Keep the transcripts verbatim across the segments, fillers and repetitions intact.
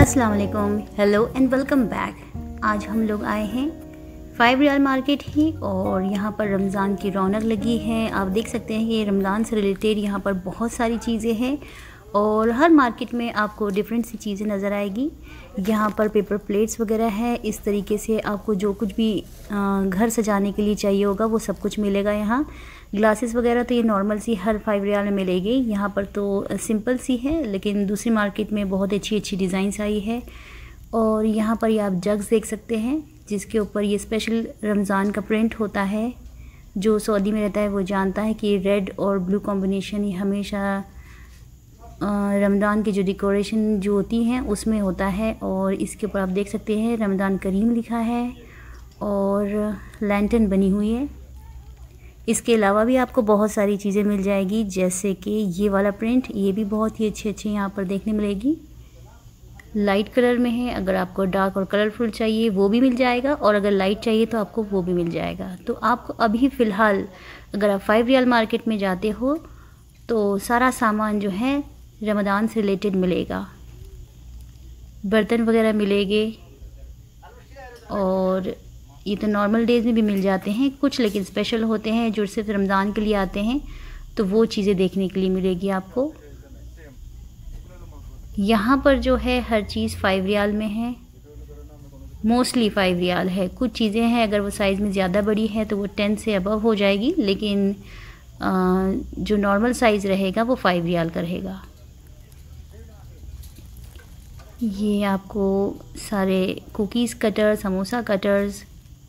अस्सलाम वालेकुम, hello and welcome back. आज हम लोग आए हैं फाइव रियाल मार्केट ही और यहाँ पर रमज़ान की रौनक लगी है। आप देख सकते हैं कि रमज़ान से रिलेटेड यहाँ पर बहुत सारी चीज़ें हैं और हर मार्केट में आपको डिफरेंट सी चीज़ें नज़र आएगी। यहाँ पर पेपर प्लेट्स वगैरह है। इस तरीके से आपको जो कुछ भी घर सजाने के लिए चाहिए होगा वो सब कुछ मिलेगा यहाँ। ग्लासेस वगैरह तो ये नॉर्मल सी हर फाइव रियाल में मिलेगी। यहाँ पर तो सिंपल सी है, लेकिन दूसरी मार्केट में बहुत अच्छी अच्छी डिज़ाइंस आई है। और यहाँ पर ये आप जग्स देख सकते हैं जिसके ऊपर ये स्पेशल रमज़ान का प्रिंट होता है। जो सऊदी में रहता है वो जानता है कि रेड और ब्लू कॉम्बिनेशन ये हमेशा रमज़ान की जो डेकोरेशन जो होती हैं उसमें होता है। और इसके ऊपर आप देख सकते हैं रमज़ान करीम लिखा है और लैंटर्न बनी हुई है। इसके अलावा भी आपको बहुत सारी चीज़ें मिल जाएगी, जैसे कि ये वाला प्रिंट, ये भी बहुत ही अच्छी अच्छी यहाँ पर देखने मिलेगी। लाइट कलर में है, अगर आपको डार्क और कलरफुल चाहिए वो भी मिल जाएगा, और अगर लाइट चाहिए तो आपको वो भी मिल जाएगा। तो आपको अभी फ़िलहाल अगर आप फाइव रियाल मार्केट में जाते हो तो सारा सामान जो है रमज़ान से रिलेटेड मिलेगा। बर्तन वगैरह मिलेंगे और ये तो नॉर्मल डेज़ में भी मिल जाते हैं कुछ, लेकिन स्पेशल होते हैं जो सिर्फ रमज़ान के लिए आते हैं, तो वो चीज़ें देखने के लिए मिलेगी आपको। यहाँ पर जो है हर चीज़ फाइव रियाल में है, मोस्टली फाइव रियाल है। कुछ चीज़ें हैं अगर वो साइज़ में ज़्यादा बड़ी है तो वो टेन से अबव हो जाएगी, लेकिन जो नॉर्मल साइज़ रहेगा वो फाइव रियाल का रहेगा। ये आपको सारे कुकीज़ कटर, समोसा कटर्स,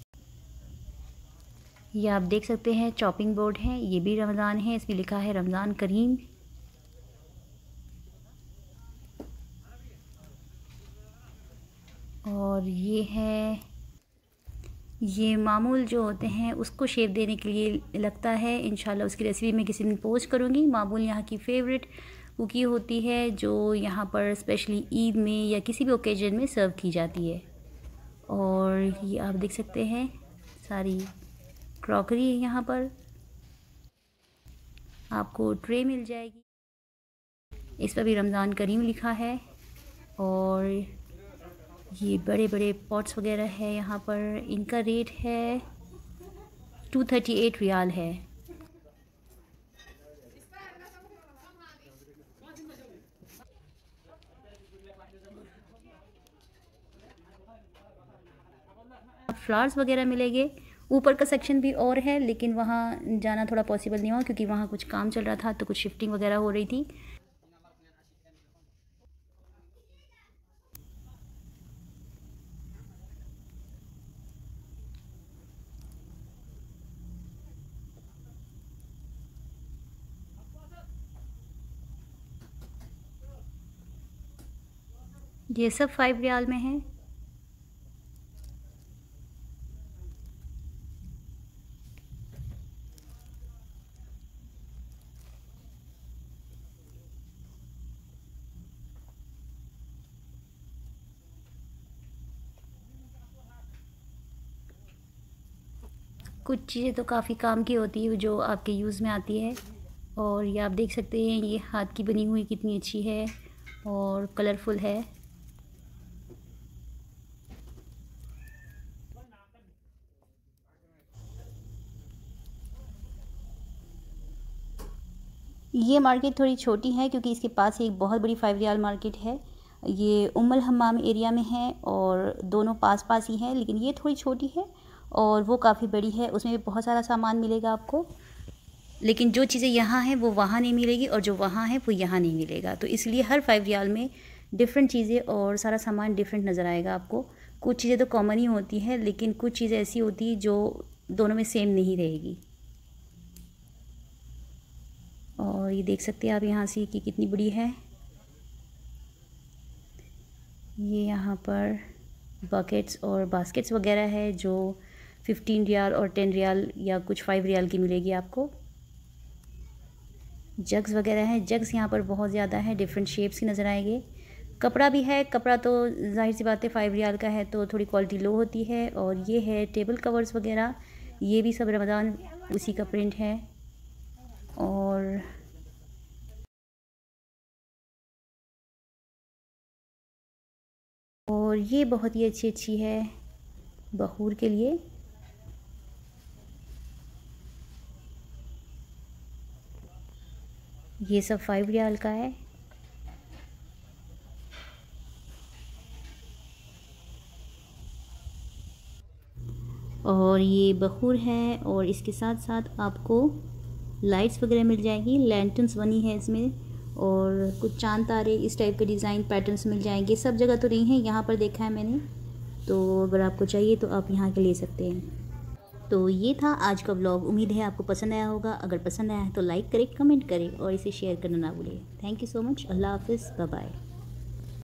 ये आप देख सकते हैं चॉपिंग बोर्ड है, ये भी रमज़ान है, इसमें लिखा है रमज़ान करीम। और ये है, ये मामूल जो होते हैं उसको शेप देने के लिए लगता है। इंशाल्लाह उसकी रेसिपी मैं किसी दिन पोस्ट करूँगी। मामूल यहाँ की फेवरेट कुकी होती है जो यहाँ पर स्पेशली ईद में या किसी भी ओकेजन में सर्व की जाती है। और ये आप देख सकते हैं सारी क्रॉकरी है। यहाँ पर आपको ट्रे मिल जाएगी, इस पर भी रमज़ान करीम लिखा है। और ये बड़े बड़े पॉट्स वगैरह है यहाँ पर, इनका रेट है टू थर्टी एट रियाल है। फ्लावर्स वगैरह मिलेंगे। ऊपर का सेक्शन भी और है, लेकिन वहाँ जाना थोड़ा पॉसिबल नहीं हुआ क्योंकि वहाँ कुछ काम चल रहा था, तो कुछ शिफ्टिंग वगैरह हो रही थी। ये सब फाइव रियाल में है। कुछ चीज़ें तो काफ़ी काम की होती है जो आपके यूज़ में आती है। और ये आप देख सकते हैं ये हाथ की बनी हुई कितनी अच्छी है और कलरफुल है। ये मार्केट थोड़ी छोटी है क्योंकि इसके पास एक बहुत बड़ी फाइव रियाल मार्केट है। ये उम्मुल हम्माम एरिया में है और दोनों पास पास ही हैं, लेकिन ये थोड़ी छोटी है और वो काफ़ी बड़ी है। उसमें भी बहुत सारा सामान मिलेगा आपको, लेकिन जो चीज़ें यहाँ हैं वो वहाँ नहीं मिलेगी और जो वहाँ है वो यहाँ नहीं मिलेगा। तो इसलिए हर फाइव रियाल में डिफरेंट चीज़ें और सारा सामान डिफरेंट नज़र आएगा आपको। कुछ चीज़ें तो कॉमन ही होती हैं, लेकिन कुछ चीज़ें ऐसी होती हैं जो दोनों में सेम नहीं रहेगी। और ये देख सकते हैं आप यहाँ से कि कितनी बड़ी है। ये यहाँ पर बकेट्स और बास्केट्स वगैरह है जो फिफ्टीन रियाल और टेन रियाल या कुछ फाइव रियाल की मिलेगी आपको। जग्स वगैरह हैं, जग्स यहाँ पर बहुत ज़्यादा है, डिफरेंट शेप्स की नज़र आएंगे। कपड़ा भी है, कपड़ा तो जाहिर सी बात है फाइव रियाल का है तो थोड़ी क्वालिटी लो होती है। और ये है टेबल कवर्स वगैरह, ये भी सब रमज़ान उसी का प्रिंट है। और और ये बहुत ही अच्छी अच्छी है बखूर के लिए। ये सब फाइव रियाल का है। और ये बखूर है और इसके साथ साथ आपको लाइट्स वगैरह मिल जाएगी, लैंटर्न्स बनी है इसमें, और कुछ चांद तारे इस टाइप के डिज़ाइन पैटर्न्स मिल जाएंगे। सब जगह तो नहीं है, यहाँ पर देखा है मैंने, तो अगर आपको चाहिए तो आप यहाँ के ले सकते हैं। तो ये था आज का व्लॉग। उम्मीद है आपको पसंद आया होगा। अगर पसंद आया है तो लाइक करें, कमेंट करें और इसे शेयर करना ना भूलें। Thank you so much. अल्लाह हाफिज़, बाय बाय।